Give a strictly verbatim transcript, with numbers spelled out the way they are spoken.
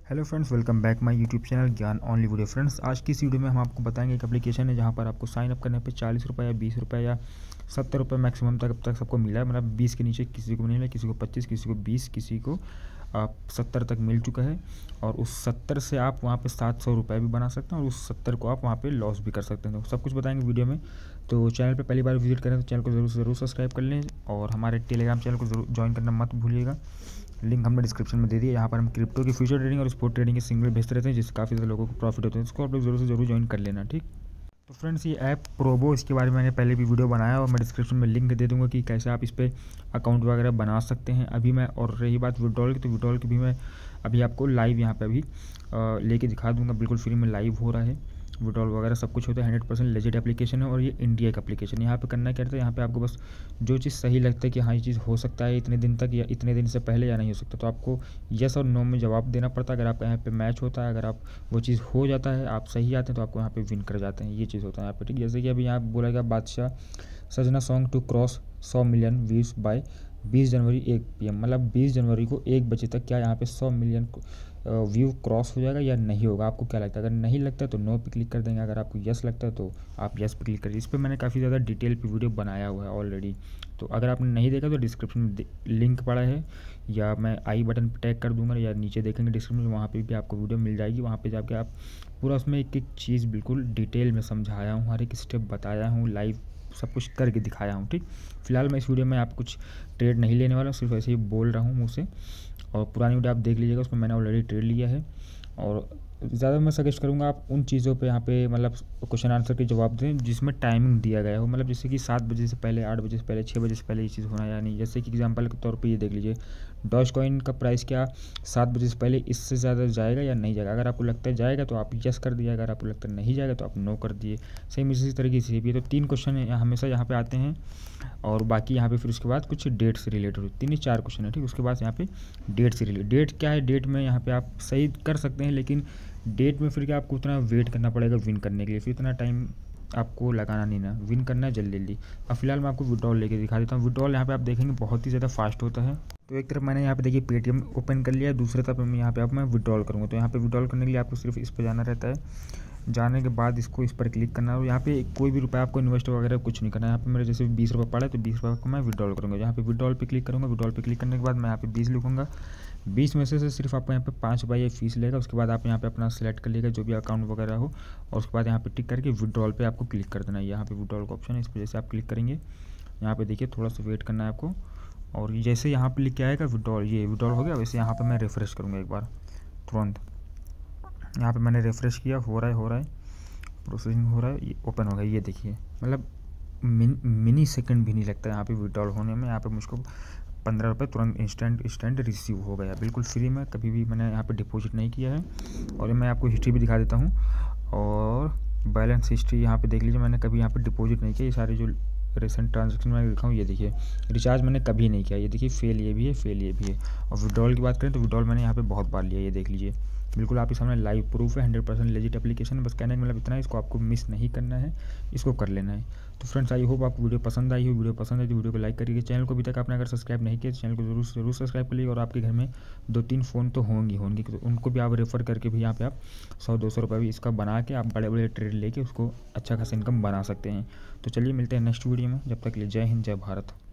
Hello friends, welcome back my YouTube channel Gyan only video. Friends, आज की इस video में हम आपको बताएंगे एक एप्लीकेशन है जहां पर आपको साइन अप करने पे चालीस रुपये या बीस रुपये या सत्तर रुपये मैक्सिमम तक अब तक सबको मिला है। मतलब बीस के नीचे किसी को नहीं मिला, किसी को पच्चीस, किसी को बीस, किसी को आप सत्तर तक मिल चुका है। और उस सत्तर से आप वहाँ पे सात सौ रुपये भी बना सकते हैं और उस सत्तर को आप वहाँ पे लॉस भी कर सकते हैं। तो सब कुछ बताएंगे वीडियो में। तो चैनल पे पहली बार विजिट करें तो चैनल को जरूर से ज़रूर सब्सक्राइब कर लें और हमारे टेलीग्राम चैनल को जरूर ज्वाइन करना मत भूलिएगा। लिंक हमने डिस्क्रिप्शन में दे दिया। यहाँ पर हम क्रिप्टो की फ्यूचर ट्रेडिंग और स्पॉट ट्रेडिंग के सिंगल भेजते रहते हैं, जिससे काफ़ी ज़्यादा लोगों को प्रॉफिट होते हैं। इसको आप लोग जरूर से जरूर ज्वाइन कर लेना, ठीक। तो फ्रेंड्स, ये ऐप प्रोबो, इसके बारे में मैंने पहले भी वीडियो बनाया और मैं डिस्क्रिप्शन में लिंक दे दूँगा कि कैसे आप इस पर अकाउंट वगैरह बना सकते हैं। अभी मैं, और रही बात विड्रॉल की, तो विड्रॉल की भी मैं अभी आपको लाइव यहाँ पे अभी लेके दिखा दूँगा। बिल्कुल फ्री में लाइव हो रहा है, विड्रॉल वगैरह सब कुछ होता है। हंड्रेड परसेंट लेजिट एप्लीकेशन है और ये इंडिया का एप्लीकेशन। यहाँ पे करना क्या रहता है, यहाँ पे आपको बस जो चीज़ सही लगता है कि हाँ ये चीज़ हो सकता है इतने दिन तक या इतने दिन से पहले या नहीं हो सकता, तो आपको यस और नो में जवाब देना पड़ता है। अगर आपका यहाँ पे मैच होता है, अगर आप वो चीज़ हो जाता है, आप सही आते हैं, तो आपको यहाँ पे विन कर जाते हैं। ये चीज़ होता है यहाँ पे, ठीक। जैसे कि अभी यहाँ बोलेगा Badshah Sajna song to cross सौ मिलियन व्यूज़ बाय बीस जनवरी एक पी एम, मतलब बीस जनवरी को एक बजे तक क्या यहाँ पे सौ मिलियन व्यू क्रॉस हो जाएगा या नहीं होगा। आपको क्या लगता है? अगर नहीं लगता है तो नो पे क्लिक कर देंगे, अगर आपको यस लगता है तो आप यस पे क्लिक करिए। इस पर मैंने काफ़ी ज़्यादा डिटेल पे वीडियो बनाया हुआ है ऑलरेडी, तो अगर आपने नहीं देखा तो डिस्क्रिप्शन में लिंक पड़ा है या मैं आई बटन पर टैग कर दूंगा या नीचे देखेंगे डिस्क्रिप्शन में, वहाँ पे भी आपको वीडियो मिल जाएगी। वहाँ पे जाके आप पूरा उसमें एक एक चीज़ बिल्कुल डिटेल में समझाया हूँ, हर एक स्टेप बताया हूँ, लाइव सब कुछ करके दिखाया हूँ, ठीक। फिलहाल मैं इस वीडियो में आप कुछ ट्रेड नहीं लेने वाला हूँ, सिर्फ ऐसे ही बोल रहा हूँ मुँह से। और पुरानी वीडियो आप देख लीजिएगा, उसमें मैंने ऑलरेडी ट्रेड लिया है। और ज़्यादा मैं सजेस्ट करूँगा आप उन चीज़ों पे यहाँ पे मतलब क्वेश्चन आंसर के जवाब दें जिसमें टाइमिंग दिया गया हो, मतलब जैसे कि सात बजे से पहले, आठ बजे से पहले, छः बजे से पहले ये चीज़ होना या नहीं। जैसे कि एग्जांपल के तौर पे ये देख लीजिए, डॉज कॉइन का प्राइस क्या सात बजे से पहले इससे ज़्यादा जाएगा या नहीं जाएगा। अगर आपको लगता है जाएगा तो आप यस कर दिए, अगर आपको लगता है नहीं जाएगा तो आप नो कर दिए। सेम इसी तरीके से भी। तो तीन क्वेश्चन हमेशा यहाँ पे आते हैं और बाकी यहाँ पे फिर उसके बाद कुछ डेट से रिलेटेड तीन ही चार क्वेश्चन है, ठीक। उसके बाद यहाँ पे डेट से रिलेटेड, डेट क्या है, डेट में यहाँ पे आप सही कर सकते हैं, लेकिन डेट में फिर क्या आपको उतना वेट करना पड़ेगा विन करने के लिए, फिर इतना टाइम आपको लगाना नहीं ना, विन करना है जल्दी जल्दी। अब फिलहाल मैं आपको विड्रॉल लेके दिखा देता हूँ। विड्रॉल यहाँ पे आप देखेंगे बहुत ही ज़्यादा फास्ट होता है। तो एक तरफ मैंने यहाँ पे देखिए पेटीएम ओपन कर लिया, दूसरे तरफ मैं यहाँ पे आप मैं विड्रॉल करूँगा। तो यहाँ पे विड्रॉल करने के लिए आपको सिर्फ इस पर जाना रहता है। जाने के बाद इसको इस पर क्लिक करना है और यहाँ पे कोई भी रुपया आपको इन्वेस्ट वगैरह कुछ नहीं करना है। यहाँ पे मेरे जैसे बीस रुपये पड़ा है तो बीस रुपये को मैं विड्रॉल करूँगा। यहाँ पे विड्रॉल पे क्लिक करूँगा। विड्रॉल पे क्लिक करने के बाद मैं यहाँ पे बीस लिखूँगा। बीस में से, से सिर्फ आपको यहाँ पे पाँच रुपये ये फीस लेगा। उसके बाद आप यहाँ पे अपना सेलेक्ट कर लीजिएगा जो भी अकाउंट वगैरह हो और उसके बाद यहाँ पे टिक करके विड्रॉल पे आपको क्लिक कर देना है। यहाँ पे विड्रॉल का ऑप्शन है, इस पर जैसे आप क्लिक करेंगे यहाँ पे देखिए थोड़ा सा वेट करना है आपको। और जैसे यहाँ पे लिख के आएगा विड्रॉल, ये विड्रॉल हो गया। वैसे यहाँ पे मैं रिफ्रेश करूँगा एक बार तुरंत। यहाँ पे मैंने रिफ्रेश किया, हो रहा है हो रहा है प्रोसेसिंग हो रहा है, ये ओपन हो गया। ये देखिए मतलब मिन, मिनी सेकंड भी नहीं लगता है यहाँ पे विड्रॉल होने में। यहाँ पे मुझको पंद्रह रुपये तुरंत इंस्टेंट इंस्टेंट रिसीव हो गया, बिल्कुल फ्री में। कभी भी मैंने यहाँ पे डिपॉजिट नहीं किया है। और मैं आपको हिस्ट्री भी दिखा देता हूँ और बैलेंस हिस्ट्री यहाँ पे देख लीजिए। मैंने कभी यहाँ पे डिपॉजिट नहीं किया। ये सारे जो रिसेंट ट्रांजेक्शन में दिखाऊँ, ये देखिए रिचार्ज मैंने कभी नहीं किया। ये देखिए फेल ये भी है, फेल ये भी है। और विड्रॉल की बात करें तो विड्रॉल मैंने यहाँ पे बहुत बार लिया, ये देख लीजिए। बिल्कुल आपके सामने लाइव प्रूफ है, हंड्रेड परसेंट लेजिट एप्लीकेशन है। बस कहने का मतलब इतना है, इसको आपको मिस नहीं करना है, इसको कर लेना है। तो फ्रेंड्स, आई होप आपको वीडियो पसंद आई हो। वीडियो पसंद आई तो वीडियो को लाइक करिए। चैनल को अभी तक आपने अगर सब्सक्राइब नहीं किया तो चैनल को जरूर जरूर सब्सक्राइब करिए। और आपके घर में दो तीन फ़ोन तो होंगे होंगे तो उनको भी आप रेफ़र करके भी यहाँ पे आप सौ दो सौ रुपये भी इसका बना के आप बड़े बड़े ट्रेड लेके उसको अच्छा खासा इनकम बना सकते हैं। तो चलिए मिलते हैं नेक्स्ट वीडियो में, जब तक के लिए जय हिंद, जय भारत।